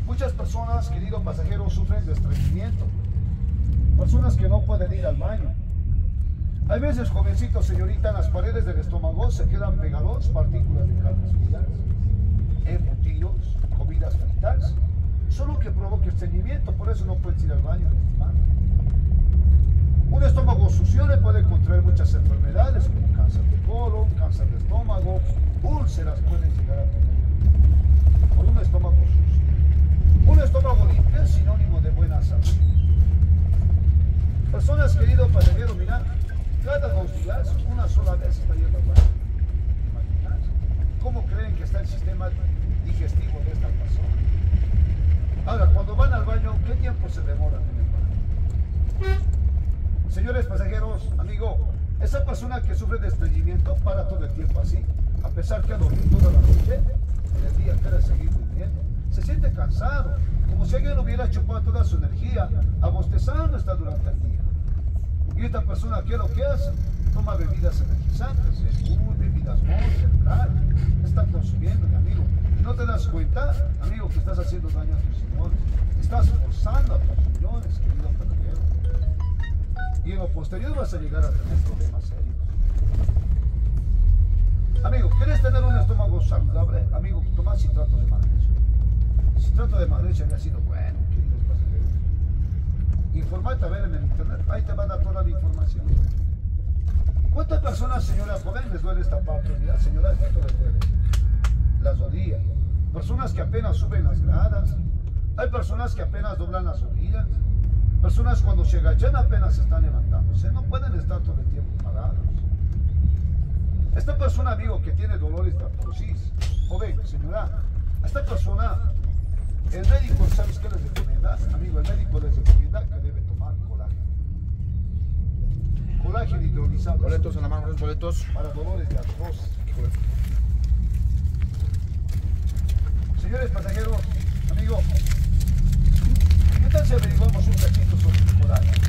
Muchas personas, queridos pasajeros, sufren de estreñimiento. Personas que no pueden ir al baño. Hay veces, jovencitos, señorita, en las paredes del estómago se quedan pegados partículas de carnes frías, embutidos, comidas fritas, solo que provoca estreñimiento, por eso no puedes ir al baño, mi estimado. Un estómago sucio le puede contraer muchas enfermedades como cáncer de colon, cáncer de estómago, úlceras pueden llegar a tener por un estómago sucio. Un estómago limpio es sinónimo de buena salud. Personas, queridos pasajeros, mira, cada 2 días, una sola vez está yendo al baño. ¿Imaginas? ¿Cómo creen que está el sistema digestivo de esta persona? Ahora, cuando van al baño, ¿qué tiempo se demoran en el baño? Señores pasajeros, amigo, esa persona que sufre de estreñimiento para todo el tiempo así, a pesar que ha dormido toda la noche, en el día quiere seguir durmiendo. Se siente cansado, como si alguien hubiera chupado toda su energía, abostezando está durante el día. Y esta persona, ¿qué es lo que hace? Toma bebidas energizantes, bebidas Monster, Black, está consumiendo, mi amigo. Y no te das cuenta, amigo, que estás haciendo daño a tus riñones. Estás forzando a tus riñones, querido pasajero. Y en lo posterior vas a llegar a tener problemas serios. Amigo, ¿quieres tener un estómago saludable? Amigo, toma citrato de magnesio. Citrato de magnesio había sido bueno, queridos pasajeros. Informate a ver en el internet, ahí te va a dar toda la información. ¿Cuántas personas, señora joven, les duele esta parte? Mira, señora, esto les duele. Las rodillas. Personas que apenas suben las gradas. Hay personas que apenas doblan las rodillas. Personas cuando se agachan apenas están levantándose. No pueden estar todo el tiempo parados. Esta persona, amigo, que tiene dolores de artrosis, joven, señora, a esta persona, el médico, ¿sabes qué les recomienda? Amigo, el médico les recomienda que debe tomar colágeno. Colágeno hidrolizado. Boletos en la mano, los boletos. Para dolores de artrosis. Señores pasajeros, amigo, ¿qué tal si averiguamos un cachito sobre el colágeno?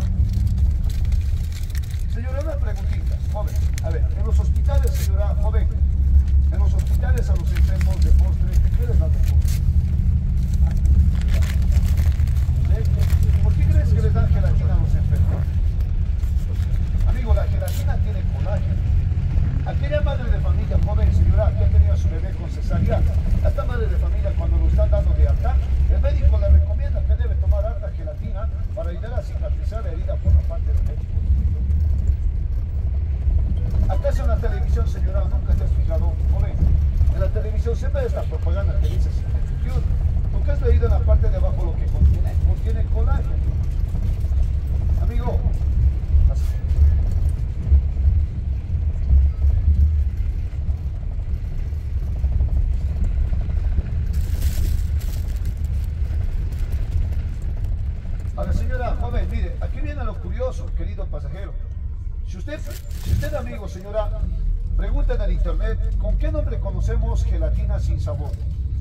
Señora, una preguntita, joven. A ver, en los hospitales, señora, joven, en los hospitales a los enfermos de postre, ¿qué les da de postre? ¿Por qué crees que les dan gelatina a los enfermos? Amigo, la gelatina tiene colágeno. Aquella madre de familia joven, señora, que ha tenido a su bebé con cesárea, a esta madre de familia cuando lo están dando de alta, el médico le recomienda que debe tomar alta gelatina para ayudar a cicatrizar la herida por la parte del médico. ¿Acaso en la televisión, señora, nunca te has fijado, joven? En la televisión siempre hay esta propaganda que dice Centrifuge. ¿Nunca has leído en la parte de abajo lo que contiene? Contiene colágeno. Amigo, así. Ahora, señora, joven, mire, aquí viene lo curioso, querido pasajero. Si usted, amigo, señora, pregunta en el internet, ¿con qué nombre conocemos gelatina sin sabor?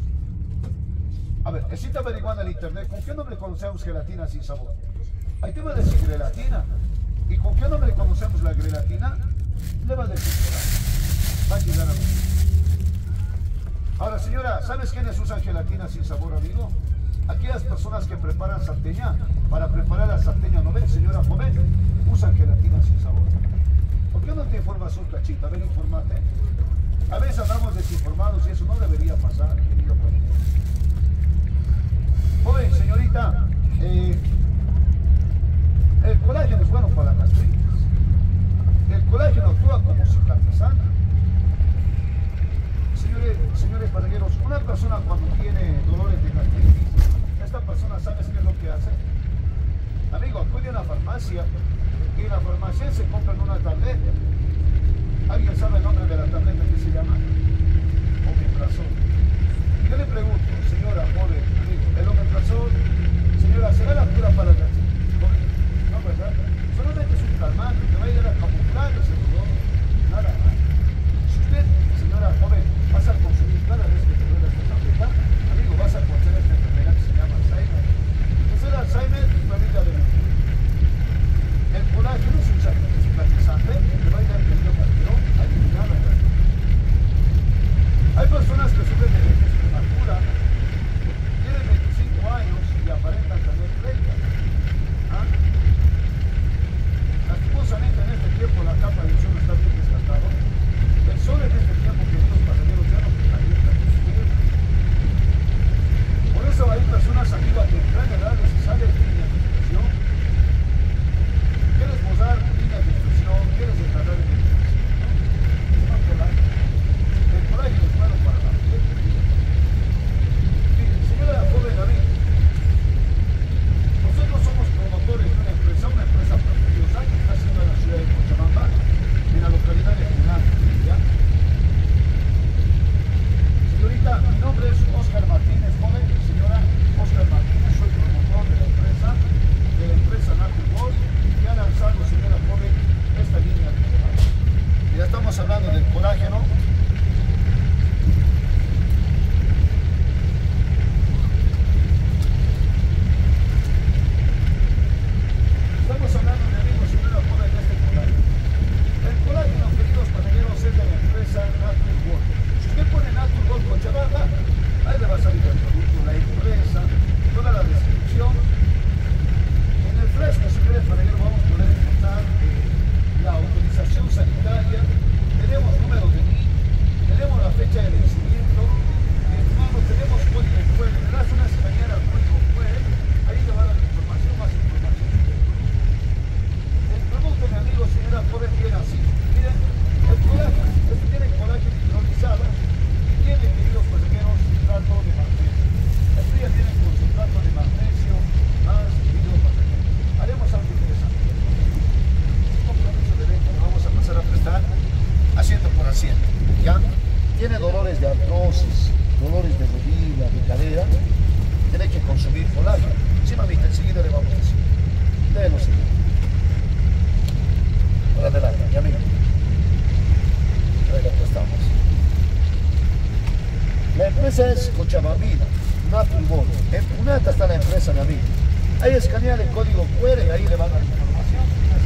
A ver, necesita averiguar en el internet, ¿con qué nombre conocemos gelatina sin sabor? Ahí te va a decir grelatina. ¿Y con qué nombre conocemos la grelatina? Le va a decir colágeno. Va a llegar a ver. Ahora, señora, ¿sabes quiénes usan gelatina sin sabor, amigo? Aquellas personas que preparan salteña. Para preparar la salteña, ¿no ven, señora joven? Usan gelatina sin sabor. ¿Por qué no te informas un cachito? A ver, informate. A veces andamos desinformados y eso no debería pasar, querido compañero. Joven, señorita, el colágeno es bueno para las gastritis. El colágeno actúa como cicatrizante. Señores pasajeros, una persona cuando tiene dolores de gastritis, esta persona, ¿sabes qué es lo que hace? Amigo, acude a la farmacia y en la farmacia se compran una tableta. ¿Alguien sabe el nombre de la tableta que se llama? Omeprazol. Yo le pregunto, señora, joven, amigo, el omeprazol, señora, ¿será la cura para la gastritis? No, ¿verdad? Solamente es un calmante que va a ayudar a camuflar ese dolor. Nada más. Si usted, señora joven, vas a consumir cada vez que te duele esta tableta, amigo, vas a conocer esta enfermedad que se llama Alzheimer. ¿Qué es el Alzheimer? Una vida de memoria. El colágeno es un cicatrizante que va a ayudar al cardiópata a eliminar la grasa. Hay personas que sufren de Esa es Cochabambina, Naturibol. En Punata está la empresa, mi amigo. Ahí escanean el código QR y ahí le van a dar información.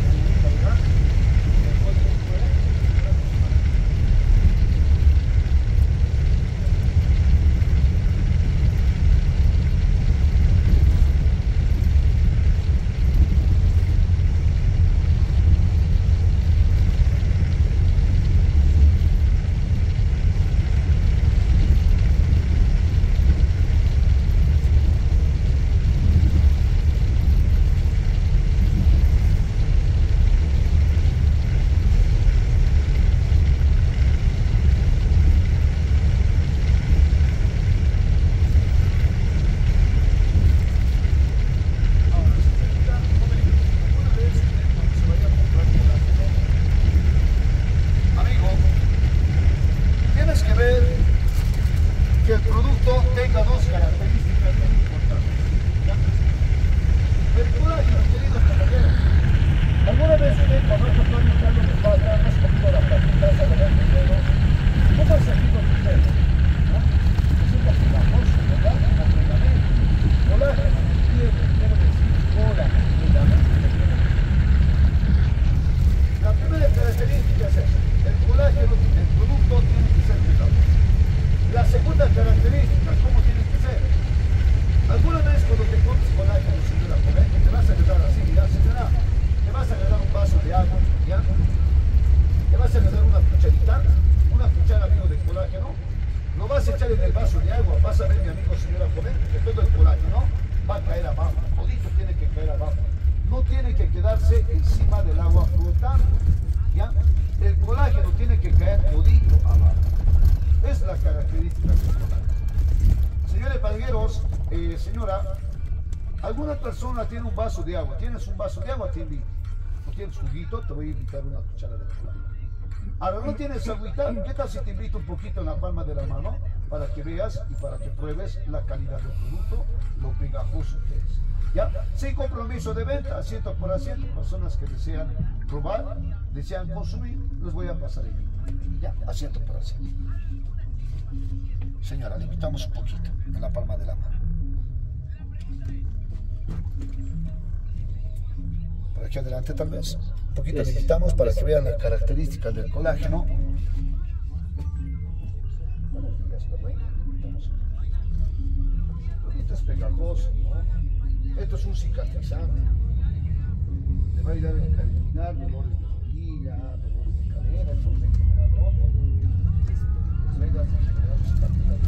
Que el producto tenga dos características muy importantes. El colágeno, queridos compañeros. ¿Alguna vez usted cuando está planificando de espalda, has comido la platicaza de los dedos? ¿Cómo ha sentido usted? ¿No? Se siente pegajoso, ¿verdad? Completamente. Colágeno, quiero decir, colágeno. La primera característica es esa. El colágeno, el producto tiene que ser pegajoso. La segunda característica, ¿cómo tiene que ser? Alguna vez cuando te comes colágeno, señora, te vas a quedar así, mira, señora, te vas a quedar un vaso de agua, ¿ya? Te vas a quedar una cuchara, amigo, de colágeno, lo vas a echar en el vaso de agua, vas a ver, mi amigo, señora joven, que todo el colágeno va a caer abajo, todito tiene que caer abajo, no tiene que quedarse encima del agua flotando, ¿ya? El colágeno tiene que caer todito abajo. Es la característica del colágeno. Señores palgueros, señora, alguna persona tiene un vaso de agua. ¿Tienes un vaso de agua? Te invito. ¿No tienes juguito? Te voy a invitar una cuchara de colágeno. Ahora, ¿no tienes agüita? ¿Qué tal si te invito un poquito en la palma de la mano para que veas y para que pruebes la calidad del producto, lo pegajoso que es? ¿Ya? Sin compromiso de venta, asiento por asiento, personas que desean probar, desean consumir, les voy a pasar el ¿ya? Asiento por asiento. Señora, le invitamos un poquito en la palma de la mano. Por aquí adelante tal vez. Un poquito le invitamos para que vean las características del colágeno. Buenos días, ¿verdad? Esto es pegajoso, ¿no? Esto es un cicatrizante. Le va a ayudar a eliminar dolores de rodilla, dolores de cadera, es un regenerador. Les va a ayudar a generar cicatrización.